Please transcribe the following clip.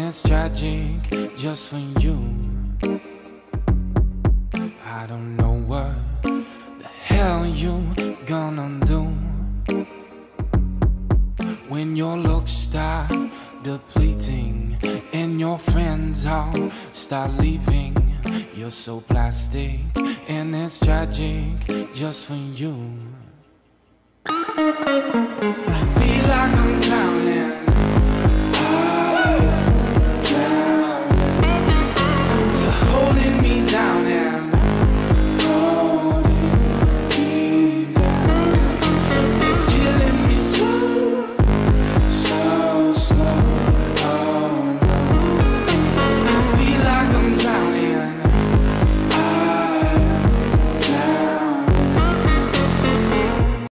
it's tragic just for you. I don't know what the hell you gonna do when your looks start depleting and your friends all start leaving. You're so plastic and it's tragic just for you.